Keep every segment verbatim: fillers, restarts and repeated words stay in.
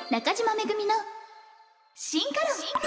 中島めぐみの進化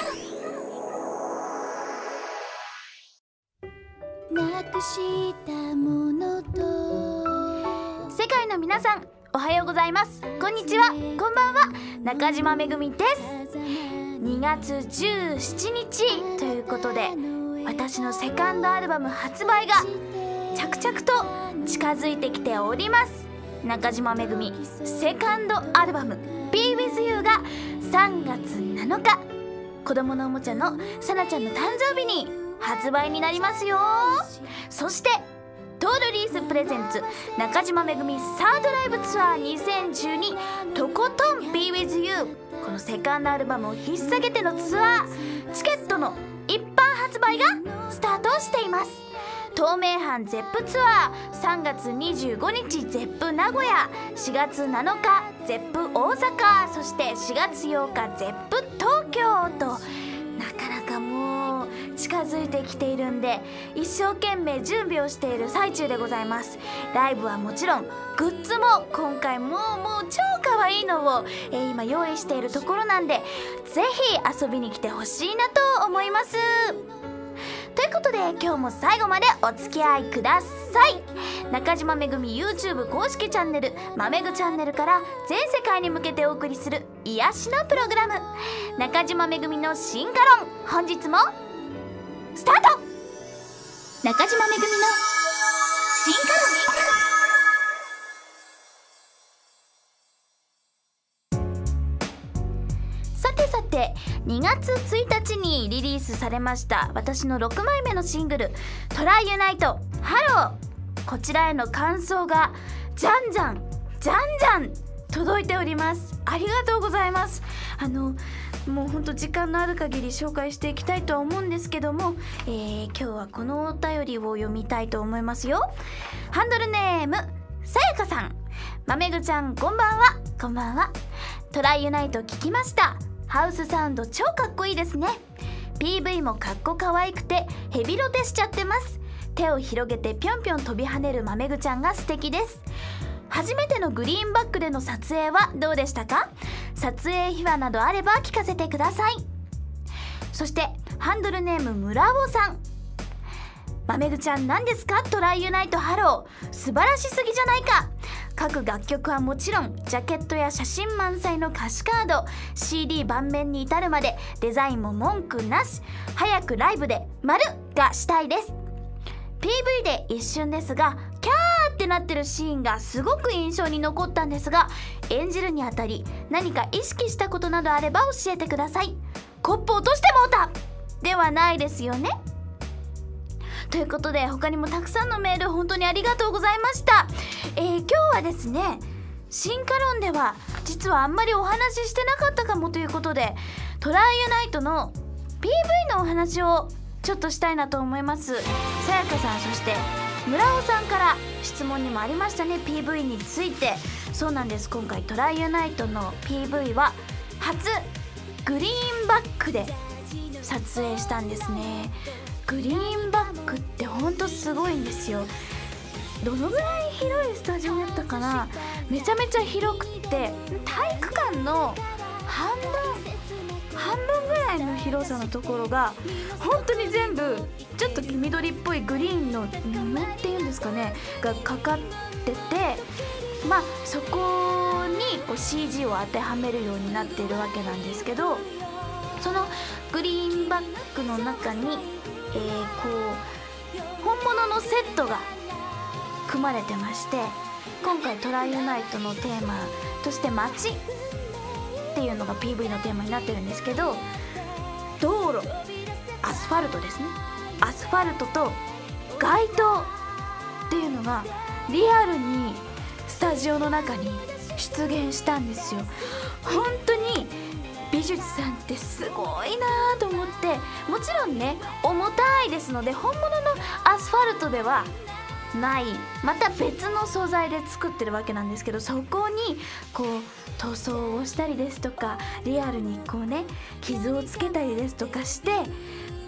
論。なくしたものと。世界の皆さん、おはようございます、こんにちは、こんばんは。中島めぐみです。にがつじゅうしちにちということで、私のセカンドアルバム発売が着々と近づいてきております。中島めぐみセカンドアルバム Be With You がさんがつなのか、子供のおもちゃのさなちゃんの誕生日に発売になりますよ。そしてトールリースプレゼンツ中島めぐみサードライブツアーにせんじゅうにとことん Be With You、 このセカンドアルバムを引っ提げてのツアーチケットの一般発売がスタートしています。東名阪ゼップツアーさんがつにじゅうごにちゼップ名古屋、しがつなのかゼップ大阪、そしてしがつようかゼップ東京と、なかなかもう近づいてきているんで、一生懸命準備をしている最中でございます。ライブはもちろん、グッズも今回もうもう超可愛いのを、えー、今用意しているところなんで、ぜひ遊びに来てほしいなと思います。ということで、今日も最後までお付き合いください。中島めぐみ YouTube 公式チャンネルまめぐチャンネルから全世界に向けてお送りする癒しのプログラム、中島めぐみの進化論、本日もスタート。中島めぐみの進化論。さてさて、にがつついたちにリリースされました私のろくまいめのシングル「トライユナイトハロー」、こちらへの感想がじゃんじゃんじゃんじゃん届いております。ありがとうございます。あのもうほんと時間のある限り紹介していきたいとは思うんですけども、えー、今日はこのお便りを読みたいと思いますよ。ハンドルネームさやかさん。まめぐちゃん、こんばんは。こんばんは。トライユナイト聞きました。ハウスサウンド超かっこいいですね。 ピーブイ もかっこかわいくてヘビロテしちゃってます。手を広げてぴょんぴょん飛び跳ねるまめぐちゃんが素敵です。初めてのグリーンバックでの撮影はどうでしたか？撮影秘話などあれば聞かせてください。そしてハンドルネーム村尾さん。まめぐちゃん、何ですかトライユナイトハロー、素晴らしすぎじゃないか。各楽曲はもちろん、ジャケットや写真満載の歌詞カード、 シーディー 盤面に至るまでデザインも文句なし。早くライブで丸がしたいです。 ピーブイ で一瞬ですがキャーってなってるシーンがすごく印象に残ったんですが、演じるにあたり何か意識したことなどあれば教えてください。コップ落としてもうたではないですよね。ということで、他にもたくさんのメール本当にありがとうございました。えー、今日はですね、進化論では実はあんまりお話ししてなかったかもということで、トライユナイトの ピーブイ のお話をちょっとしたいなと思います。さやかさん、そして村尾さんから質問にもありましたね、 ピーブイ について。そうなんです、今回トライユナイトの ピーブイ は初グリーンバックで撮影したんですね。グリーンバックってほんとすごいんですよ。どのぐらい広いスタジオだったかな。めちゃめちゃ広くって体育館の半分半分ぐらいの広さのところが本当に全部ちょっと黄緑っぽいグリーンの布っていうんですかねがかかってて、まあそこにこう シージー を当てはめるようになっているわけなんですけど、そのグリーンバックの中にえー、こう本物のセットが組まれてまして、今回トライユナイトのテーマとして街っていうのが ピーブイ のテーマになってるんですけど、道路、アスファルトですね、アスファルトと街灯っていうのがリアルにスタジオの中に出現したんですよ。本当に美術さんってすごいなと思って、もちろんね重たいですので本物のアスファルトではない、また別の素材で作ってるわけなんですけど、そこにこう塗装をしたりですとか、リアルにこうね傷をつけたりですとかして、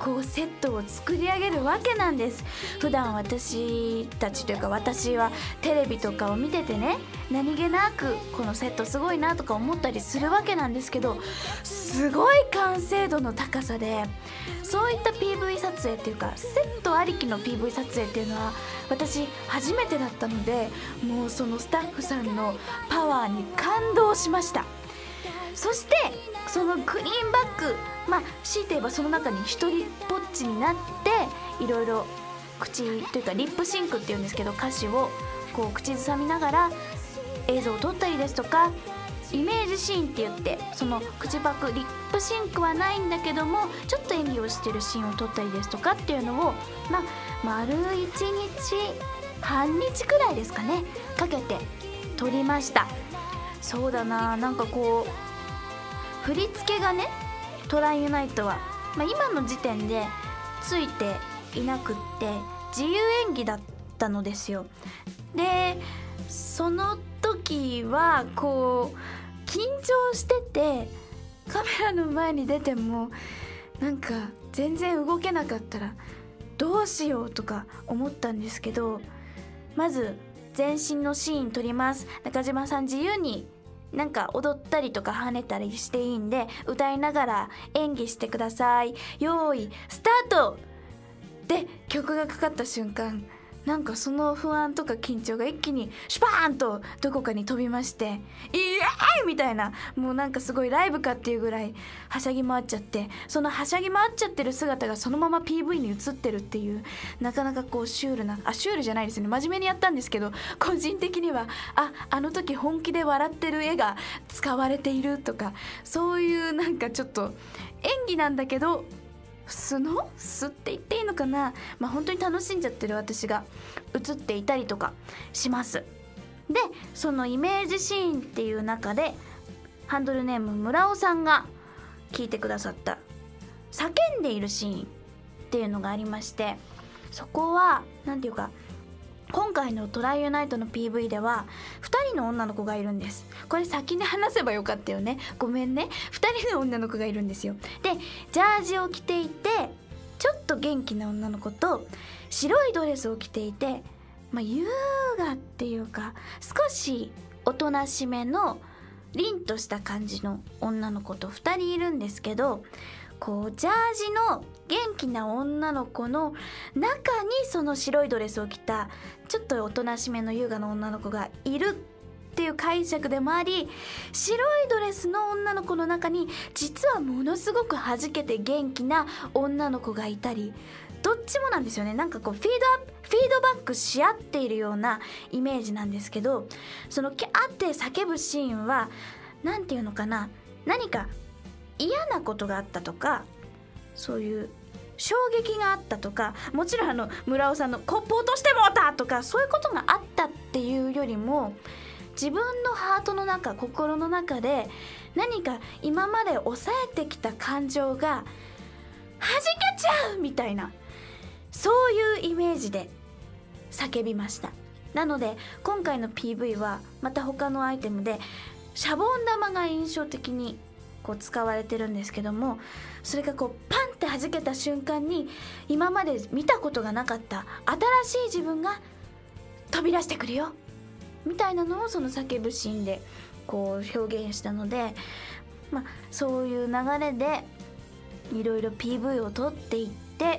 こうセットを作り上げるわけなんです。普段私たちというか私はテレビとかを見ててね、何気なくこのセットすごいなとか思ったりするわけなんですけど、すごい完成度の高さで、そういった ピーブイ 撮影っていうかセットありきの ピーブイ 撮影っていうのは私初めてだったので、もうそのスタッフさんのパワーに感動しました。そしてそのグリーンバック、まあ強いて言えばその中に一人ぼっちになっていろいろ口というかリップシンクっていうんですけど、歌詞をこう口ずさみながら映像を撮ったりですとか、イメージシーンって言ってその口パクリップシンクはないんだけどもちょっと演技をしてるシーンを撮ったりですとかっていうのを、まあ丸いちにち半日くらいですかねかけて撮りました。そうだな、なんかこう振り付けがね、トライユナイトは、まあ、今の時点でついていなくって自由演技だったのですよ。でその時はこう緊張しててカメラの前に出てもなんか全然動けなかったらどうしようとか思ったんですけど、まず全身のシーン撮ります。中島さん自由になんか踊ったりとか跳ねたりしていいんで歌いながら演技してください。よーいスタートで曲がかかった瞬間、なんかその不安とか緊張が一気にシュパーンとどこかに飛びまして、イエーイみたいな、もうなんかすごいライブかっていうぐらいはしゃぎ回っちゃって、そのはしゃぎ回っちゃってる姿がそのまま ピーブイ に映ってるっていう、なかなかこうシュールな、あシュールじゃないですね、真面目にやったんですけど、個人的にはああの時本気で笑ってる絵が使われているとか、そういうなんかちょっと演技なんだけど素の素って言っていいのかな、まあ本当に楽しんじゃってる私が映っていたりとかします。でそのイメージシーンっていう中でハンドルネーム村尾さんが聞いてくださった叫んでいるシーンっていうのがありまして、そこはなんていうか今回のトライユナイトの ピーブイ ではふたりの女の子がいるんです。これ先に話せばよかったよね、ごめんね。ふたりの女の子がいるんですよ。でジャージを着ていてちょっと元気な女の子と白いドレスを着ていて、まあ、優雅っていうか少しおとなしめの凛とした感じの女の子とふたりいるんですけど、こうジャージの元気な女の子の中にその白いドレスを着たちょっとおとなしめの優雅な女の子がいるっていう解釈でもあり、白いドレスの女の子の中に実はものすごく弾けて元気な女の子がいたり、どっちもなんですよね。なんかこうフィードアップフィードバックし合っているようなイメージなんですけど、そのキャーって叫ぶシーンはなんていうのかな、何か嫌なことがあったとかそういう衝撃があったとか、もちろんあの村尾さんのコップ落としてもうたとかそういうことがあったっていうよりも、自分のハートの中心の中で何か今まで抑えてきた感情が弾けちゃうみたいな、そういうイメージで叫びました。なので今回の ピーブイ はまた他のアイテムでシャボン玉が印象的にこう使われてるんですけども、それがこうパンって弾けた瞬間に今まで見たことがなかった新しい自分が飛び出してくるよみたいなのをその叫ぶシーンでこう表現したので、まあ、そういう流れでいろいろ ピーブイ を撮っていって、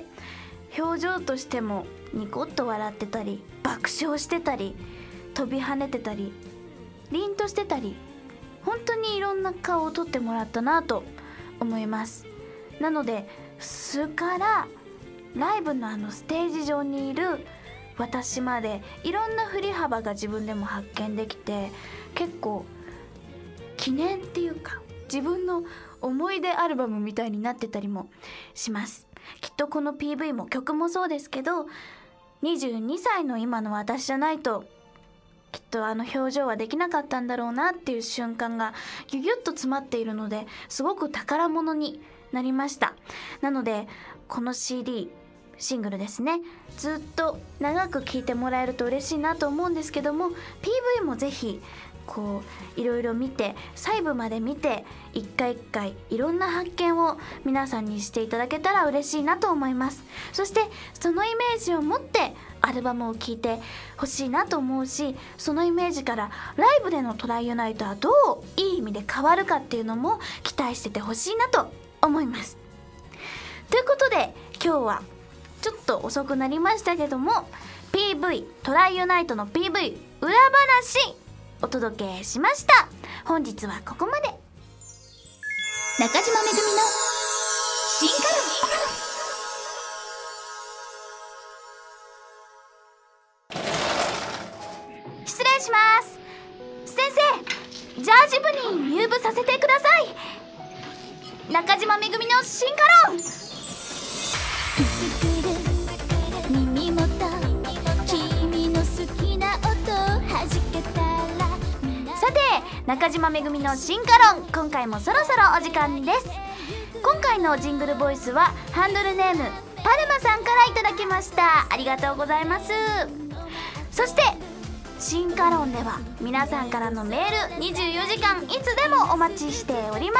表情としてもニコッと笑ってたり爆笑してたり飛び跳ねてたり凛としてたり、本当にいろんな顔を撮ってもらったなと思います。なので素からライブのあのステージ上にいる私までいろんな振り幅が自分でも発見できて、結構記念っていうか自分の思い出アルバムみたいになってたりもします。きっとこの ピーブイ も曲もそうですけど、にじゅうにさいの今の私じゃないときっとあの表情はできなかったんだろうなっていう瞬間がギュギュッと詰まっているので、すごく宝物になりました。なのでこの シーディー シングルですね、ずっと長く聴いてもらえると嬉しいなと思うんですけども、 ピーブイ もぜひこういろいろ見て細部まで見て一回一回いろんな発見を皆さんにしていただけたら嬉しいなと思います。そしてそのイメージを持ってアルバムを聴いてほしいなと思うし、そのイメージからライブでのトライユナイトはどういい意味で変わるかっていうのも期待しててほしいなと思います。ということで今日はちょっと遅くなりましたけども ピーブイ トライユナイトの ピーブイ 裏話お届けしました。本日はここまで。中島めぐみの進化論。失礼します。先生、ジャージ部に入部させてください。中島めぐみの進化論。耳元君の好きな音はじけたら。さて中島めぐみの進化論、今回もそろそろお時間です。今回のジングルボイスはハンドルネームパルマさんからいただきました。ありがとうございます。そして進化論では皆さんからのメールにじゅうよじかんいつでもお待ちしております。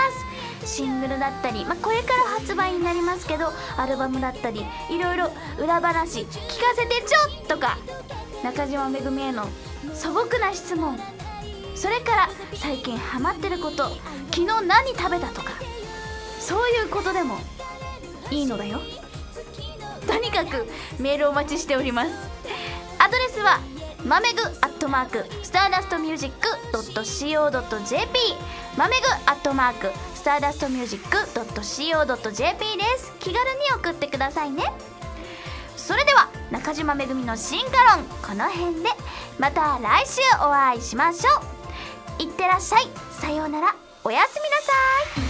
シングルだったり、まあ、これから発売になりますけどアルバムだったりいろいろ裏話聞かせてちょっとか、中島めぐみへの素朴な質問、それから最近ハマってること、昨日何食べたとか、そういうことでもいいのだよ。とにかくメールをお待ちしております。アドレスはまめぐアットマークスターダストミュージックドットシーオードットジェーピー まめぐアットマークスターダストミュージックドットシーオードットジェーピー です。気軽に送ってくださいね。それでは中島めぐみの進化論、この辺でまた来週お会いしましょう。いってらっしゃい、さようなら、おやすみなさい。